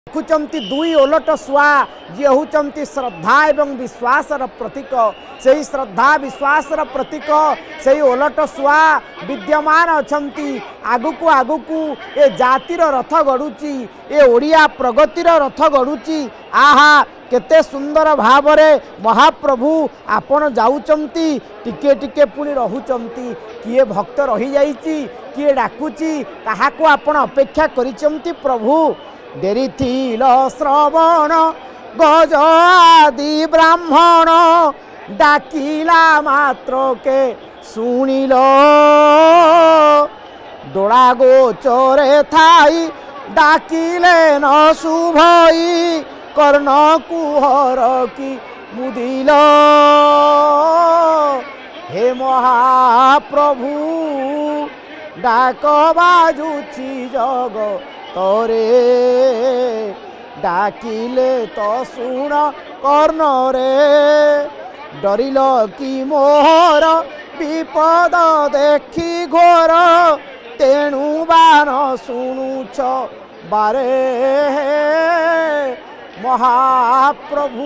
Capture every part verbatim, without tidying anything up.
देखुंट दुई ओलट शुआ जी हूँ श्रद्धा एवं विश्वासर प्रतीक से ही श्रद्धा विश्वासर प्रतीक से ही ओलट शुआ विद्यमान अच्छा आगुक आगुक ए जातिर रथ गड़ुची ए ओडिया प्रगतिर रथ गड़ुची आहा केते सुंदर भावरे महाप्रभु आपण जाउचंती टिके टिके पुणी रहुचंती किए भक्त रही जाइची किए डाकुची काहाको आपण अपेक्षा करिचंती प्रभु देरी थिल श्रवण गज आदि ब्राह्मण डाकिला मात्र के सुनिल दोड़ा गोचरे थाई डाकिले न शुभई कर्ण कुहर की मुदिल हे महाप्रभु डाक बाजुची जग तोरे डाकिले तो सुन कर्ण रे डरिल कि मोहर विपद देखी घोर तेणु बान शुणुछ बारे महाप्रभु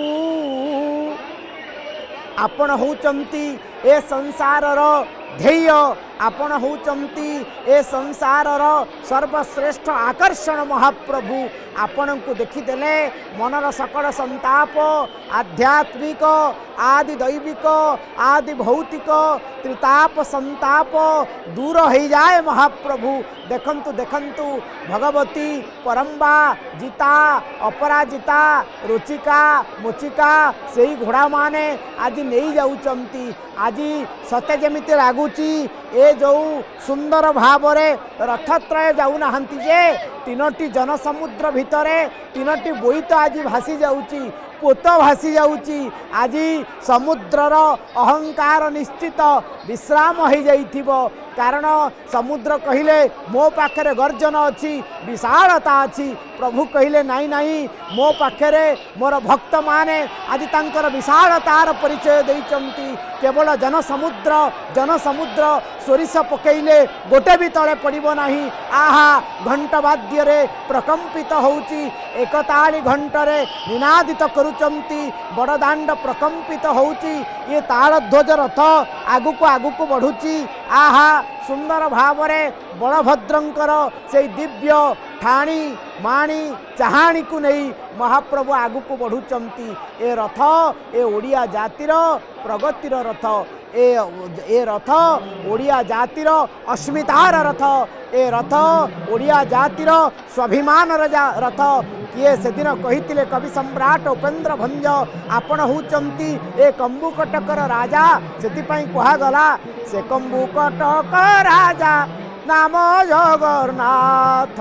आपण होचंती ए संसारर ध्येय आपण होचंती ए संसारर सर्वश्रेष्ठ आकर्षण महाप्रभु आपण को देखीदेले मनर सकल संताप आध्यात्मिक आदि दैविक आदि भौतिक त्रिताप संताप दूर हो जाए महाप्रभु देखंतु देखंतु भगवती परम्बा जीता अपराजिता रुचिका मुचिका से ही घोड़ा माने आज नहीं जाउचंती आज सत्य जमिति लागुची ए जो सुंदर भावरे रथत्रय जाऊना जे तीनोटी जनसमुद्र भितरे तीनोटी बोईत आज भासी जाउची पोत भासी जाउची आज समुद्रर अहंकार निश्चित विश्राम हो जाइथिबो कारण समुद्र कहिले मो पाखरे गर्जन अच्छी विशालता अच्छी प्रभु कहिले नाई नाई मो पाखरे मोर भक्त माने आज तांकर विशालतार परिचय देइचंती केवल जनसमुद्र जनसमुद्र सोरिष पकईले गोटे भी तले पड़िबो नाही आहा घंट वाद्य रे प्रकंपित होउची एकताली घंटरे निनादित करुचंती बड़दांड प्रकंपित होउची ये ताल ध्वज रथ आगुक आगुक बढ़ुची आहा सुंदर भावरे बलभद्रंकर से दिव्य ठाणी माणी चाहाणी को नहीं महाप्रभु आगुक बढ़ुचंती ए रथ ए ओडिया जातिर प्रगतिर रथ ए ए रथ ओडिया जातिर अस्मितार रथ ए रथ ओडिया जातिर स्वाभिमान रथ किए से दिन कही कवि सम्राट उपेन्द्र भंज आपण होचंती ए कंबुकटकर राजा से कहगला से कंबुकटक राजा नाम जगन्नाथ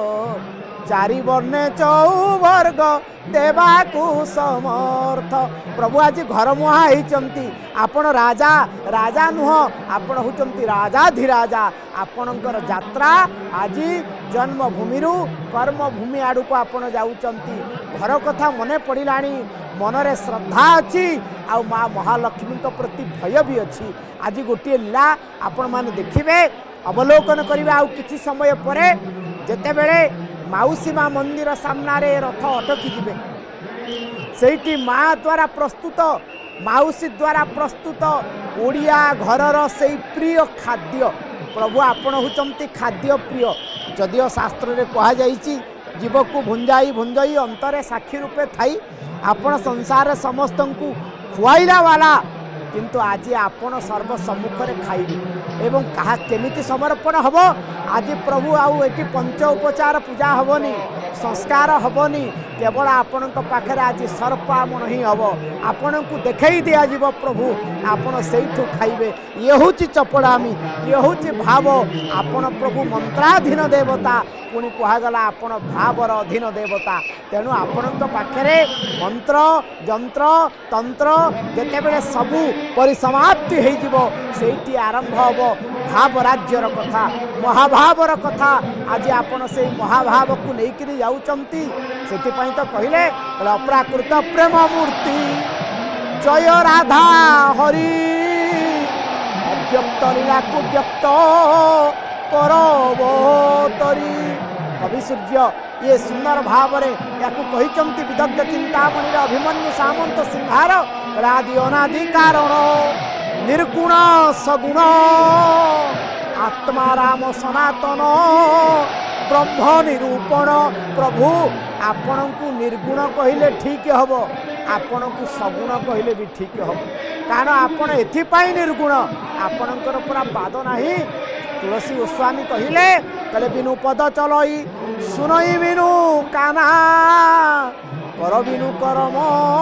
चारि वर्णे चौवर्ग देवाकू समर्थ प्रभु आज घर मुहा होती आपण राजा राजा नुह आपण होचंती राजाधिराजा आपणकर यात्रा आज जन्मभूमि कर्मभूमि आड़ को आपण जाउचंती घर कथा मने पड़िलानी मनरे श्रद्धा अच्छी आ माँ महालक्ष्मी प्रति भय भी अच्छी आज गोटे लीला आपण माने देखिबे अवलोकन करिबे आ किछि समय परे जेते बेले माउसी माँ मंदिर सामने रथ अटकी जिबे सेठी माँ द्वारा प्रस्तुत माउसी द्वारा प्रस्तुत ओडिया घरर से प्रिय खाद्य प्रभु आपण होचंती खाद्य प्रिय जदियो शास्त्र रे कहा जाइछि जीव को भुंजाई भुंजाई अंतरे साक्षी रूपे थाई आपण संसार समस्त को खुआइला वाला किंतु आज आपण सर्व सम्मुख रे खाइबे एवं कहा केमिति समर्पण हब आज प्रभु आउ एटी पंच उपचार पूजा हबनी संस्कार हबनी केवल आपण पाखरे आज सर्पामण ही हम आपण को देखई दिया जीव प्रभु आपण सेठू खाइबे ये हूँ चपड़ामी ये हूँ भाव आपण प्रभु मंत्राधीन देवता पुणी कहगला आपण भावर अधीन देवता तेणु आपण पाखरे मंत्र जंत्र तंत्र जेतेबेले सबू परिसमाप्ति होती आरंभ हम भाव राज्यर कथा महाभावर कथा आज आपण से महाभाव को लेकिन जाउचंती सेतिपई तो कहले अप्राकृत प्रेम मूर्ति जय राधा हरि अव्यक्त लीला को व्यक्त करबतरी कवि सूर्य ये सुंदर भाव या कहते विदग्ध चिंतामणि अभिमन्यु सामंत सिंहार आदि अनादि कारण निर्गुण सगुण आत्मा राम सनातन ब्रह्म निरूपण प्रभु आपण को निर्गुण कहले ठीक हम आपण को सगुण कहले भी ठीक हम कारण आपण एथिपाई निर्गुण आपणकर पूरा पाद नाही। तुलसी गोस्वामी कहले कहले बिनु पद चलई सुनई बिनु काना कर बिनु कर्म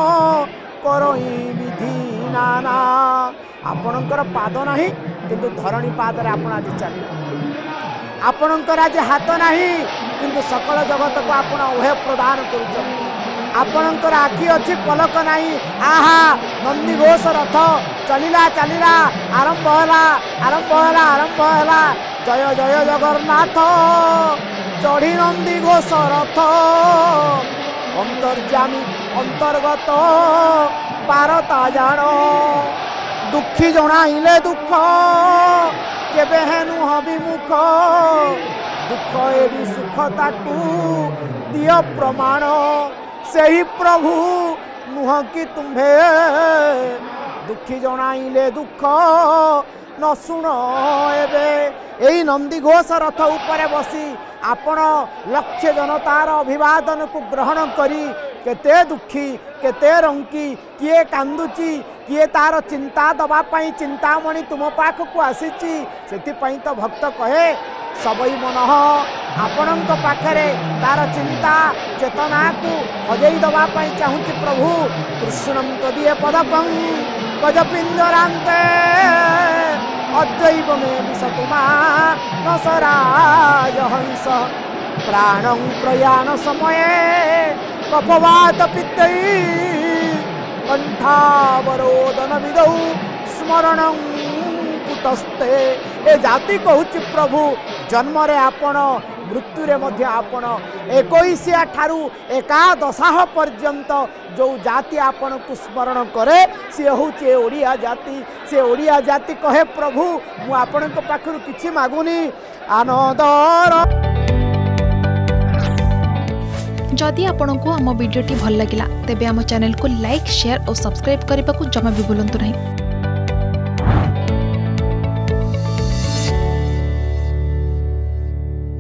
करई विधि नाना आपणकर पाद नाही किंतु धरणी पाद रे आपण आज चलिले आपणकर आज हाथ नाही किंतु सकल जगत को आपण ओहे प्रदान करूछंती आपणकर आखि अछि पलक नाही आहा नंदी घोष रथ चलिला चलिला आरंभ होला आरंभ होला आरंभ होला जय जय जगन्नाथ चढ़ी नंदी घोष रथ अंतर्जामी अंतर्गत पारता जान दुखी जनाइले दुख केबे नुह विमुख दुख एडी सुख ताकू दिय प्रमाण से ही प्रभु नुह कि तुम्भे दुखी जनाइले दुख न शुण एबे एई नंदी घोष रथ उपरे बसी आपण लक्ष जनतार अभिवादन को ग्रहण करी केते दुखी केते रंकी किए कांदुची किए तार चिंता दबा पाई चिंतामणि तुम पाख को आसीची सेति तो भक्त कहे सबई मन आपणक पाखरे तार चिंता चेतना को हजई दबा पाई चाहूची प्रभु कृष्णम तदीय पदकं गजपिंजरान्ते अद्वैव मे विसतुमा नसराज हंस प्राणं प्रयाण समये कफवात पित्तै कंठावरोदन विदौ स्मरणं कुतस्ते ए जाति कहूची प्रभु जन्म रे आपण मृत्यु रे मध्य आपण इक्कीस ठारू एकादशाह पर्यंत जो जाति आपण को स्मरण करे सी हूँ ओडिया जाति से ओडिया जाति कहे प्रभु मु आपण पाखरु किछि मागुनी आनंदर। जदि आपंक आम भिडी भल लगा तेब आम चैनल को लाइक शेयर और सब्सक्राइब करने को जमा भी भूलु नहीं।